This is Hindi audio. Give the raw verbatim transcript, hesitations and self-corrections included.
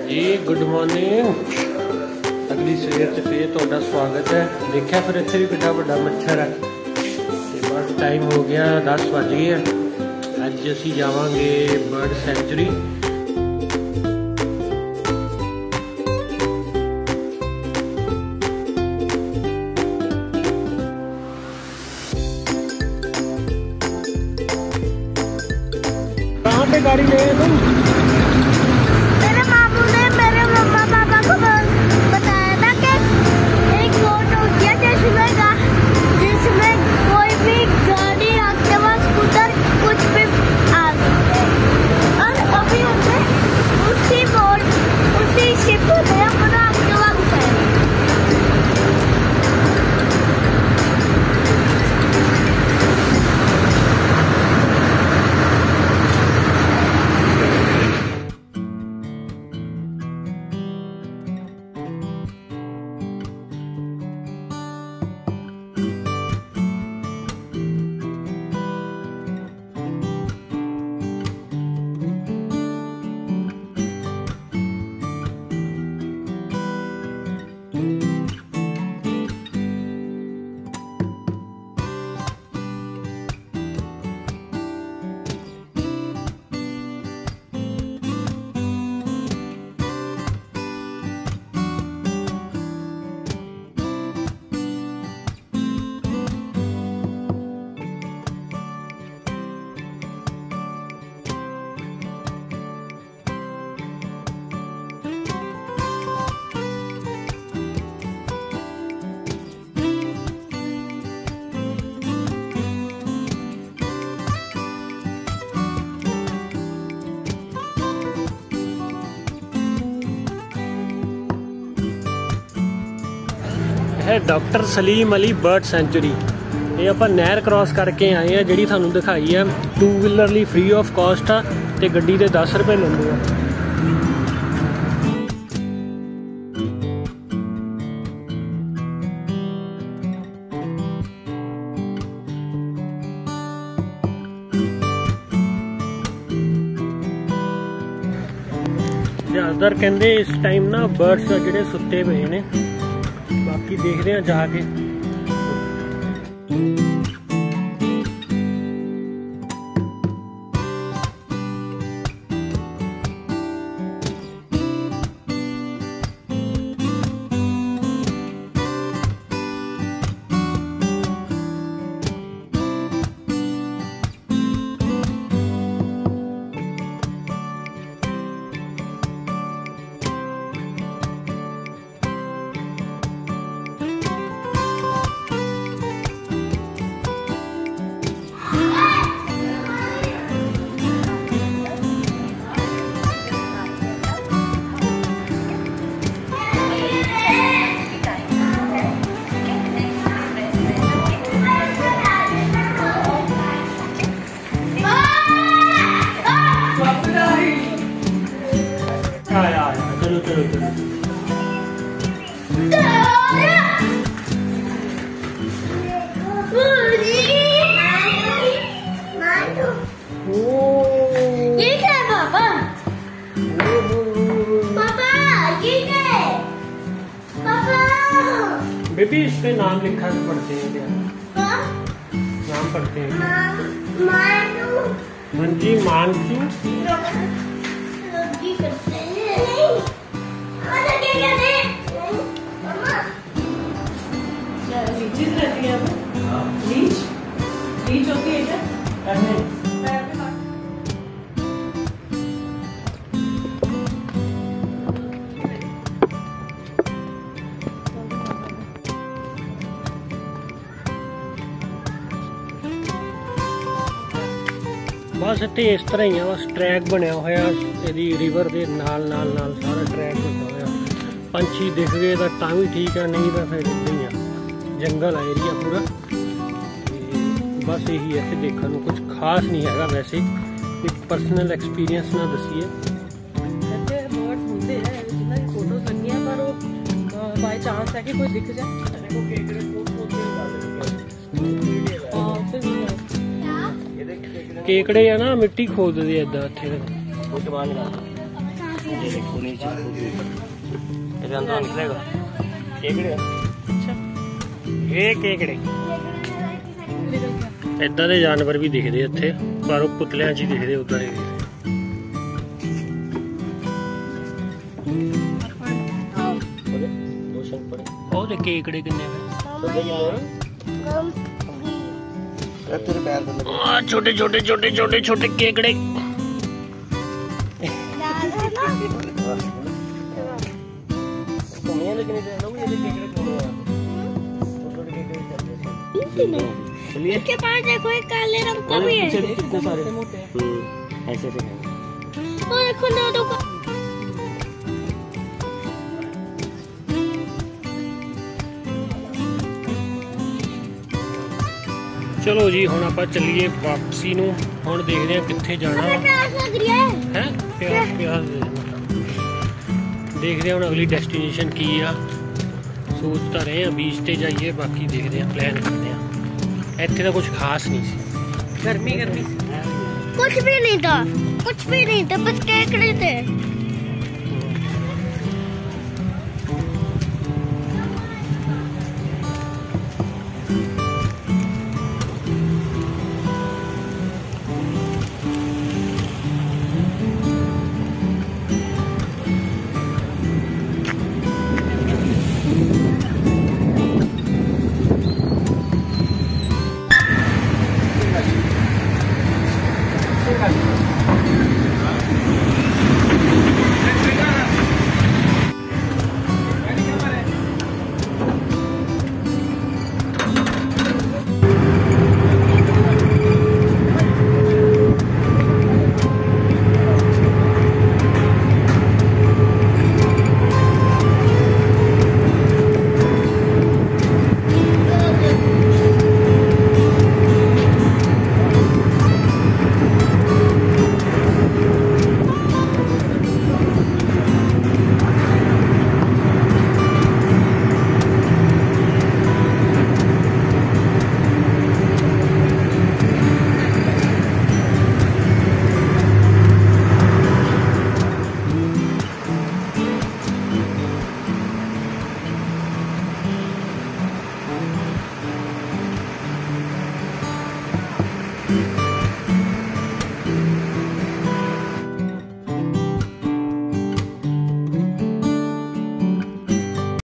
जी गुड मॉर्निंग। अगली सवेर च फिर तुहाडा स्वागत है। देखा फिर इत्थे भी कितना बड़ा मच्छर है। तो बस टाइम हो गया दस बज गए। अज असी जावांगे बर्ड सेंचुरी। कहाँ पे गाड़ी ले तुम? मेरे मामू ने मेरे मम्मा पापा को बताया था कि एक रोड होती है जिसमें जिसमें कोई भी गाड़ी एक्टिवा स्कूटर कुछ भी आ सकते हैं। और अभी हमने उसी बोर्ड उसी शिप में अपना एक्टिवा घुसाया। है doctor Salim Ali bird sanctuary. ये आप नहर क्रॉस करके आए हैं जी थानू दिखाई है। टू व्हीलर लिए फ्री ऑफ कॉस्ट आ ते गड्डी दे दस रुपए लेंदे आ। ज़्यादातर कहते इस टाइम ना बर्ड्स जोड़े सुते पे ने। बाकी देखते हैं जाके। चलो चलो चलो ये क्या है पापा? पापा ये क्या है? पापा बेबी इस पे नाम लिखा के पढ़ते हैं क्या? हाँ? नाम पढ़ते हैं मानू मंजी मानसू रोटी करते हैं। मम्मा क्या कर रहे हैं? मम्मा क्या लीचीज रहती है? हाँ लीच लीच होती है क्या? बस इतने इस तरह ही है। बस ट्रैक बनया होया रिवर के नाल नाल नाल सारा ट्रैक बना होया। पंछी दिख गए तो तां भी ठीक है, नहीं तो फिर इदां ही है। जंगल है एरिया पूरा। बस यही है, देखने को कुछ खास नहीं है वैसे। एक पर्सनल एक्सपीरियंस ना दसीए। बर्ड्स होते हैं जितना फोटोज लगी है पर वो बाय चांस है कि कोई दिख जाए। केकड़े है ना मिट्टी खोदते इदा इतने ये देखो नीचे ਇਹਦੇ ਅੰਦਰੋਂ ਨਿਕਲੇਗਾ ਕੇਕੜੇ अच्छा ਇਹ ਕੇਕੜੇ ਇਦਾਂ ਦੇ ਜਾਨਵਰ ਵੀ ਦਿਖਦੇ ਇੱਥੇ ਪਰ ਉਹ ਪੁਤਲਿਆਂ 'ਚ ਹੀ ਦਿਖਦੇ ਉਦਾਂ ਦੇ ਉਹ ਦੇ ਕੇਕੜੇ ਕਿੰਨੇ ਆ ਛੋਟੇ ਛੋਟੇ ਛੋਟੇ ਛੋਟੇ ਛੋਟੇ ਕੇਕੜੇ इसके पास देखो एक काले रंग का भी है कितने सारे मोटे ऐसे ऐसे हैं और देखो ना दो चलो जी हुण आपां चलीए वापसी नूं हुण देखदे हां कित्थे जाना वा प्यास लग रही है हैं प्यास प्यास देखदे हां हुण अगली डेस्टिनेशन की आ सोच तां रहे हां बीच ते जाइए बाकी देखदे हां प्लान करदे हां इत्थे तां कुछ खास नहीं सी गर्मी गर्मी कुछ भी नहीं था कुछ भी नहीं था बस केकड़े थे